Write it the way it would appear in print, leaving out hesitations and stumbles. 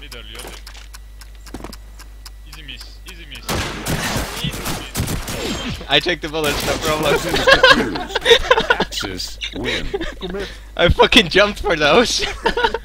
Literally holding. Easy miss. Easy miss. Easy miss. I take the bullets, no problem. Axis win. I fucking jumped for those.